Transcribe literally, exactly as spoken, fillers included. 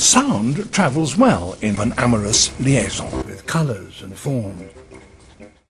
Sound travels well in an amorous liaison with colours and form.